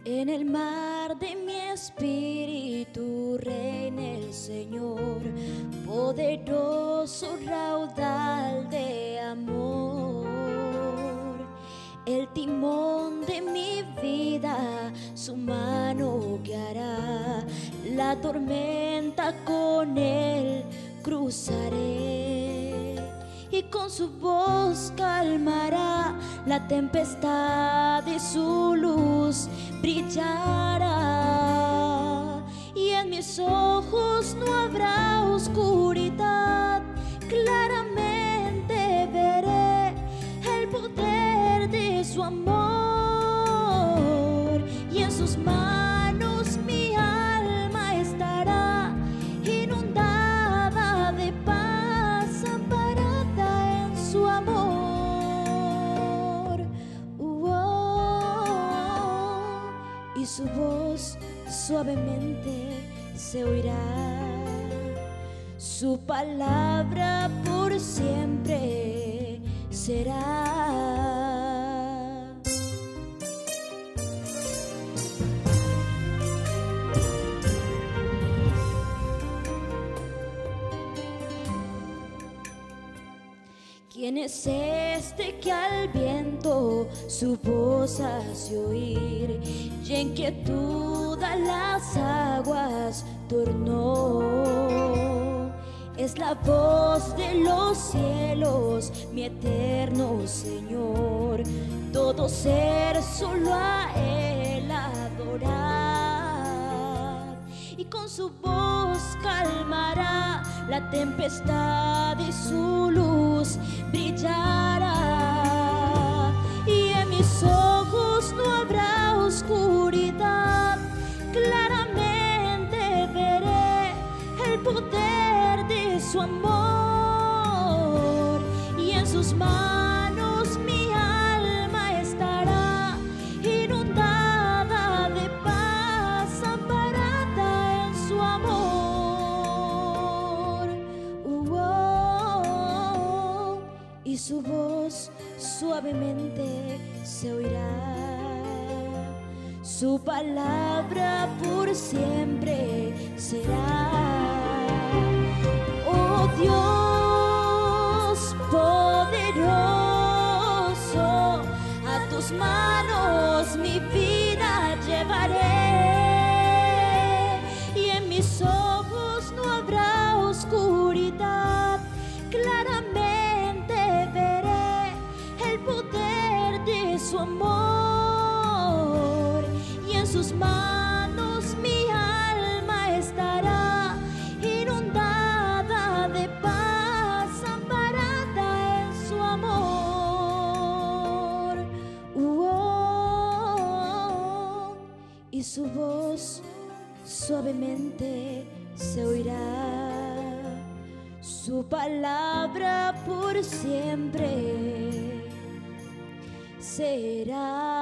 En el mar de mi espíritu reina el Señor, poderoso raudal de amor. El timón de mi vida, su mano guiará, la tormenta con él cruzaré. Y con su voz calmará la tempestad y su luz brillará. Y en mis ojos no habrá oscuridad, claramente veré el poder de su amor. Y en sus manos mi alma estará inundada de paz, amparada en su amor. Y su voz suavemente se oirá, su palabra por siempre será. ¿Quién es este que al viento su voz hace oír y en quietud a las aguas tornó? Es la voz de los cielos, mi eterno Señor, todo ser solo a Él adorar. Y con su voz calmará la tempestad y su luz brillará. Y en mis ojos no habrá oscuridad, claramente veré el poder de su amor. Y en sus manos mi alma estará inundada de paz, amparada en su amor. Y su voz suavemente se oirá, su palabra por siempre será. Oh Dios poderoso, a tus manos mi vida llevaré. Y en mis ojos no habrá oscuridad, claramente veré el poder de su amor. Y en sus manos mi alma estará inundada de paz, amparada en su amor. Y su voz suavemente se oirá, su palabra por siempre será.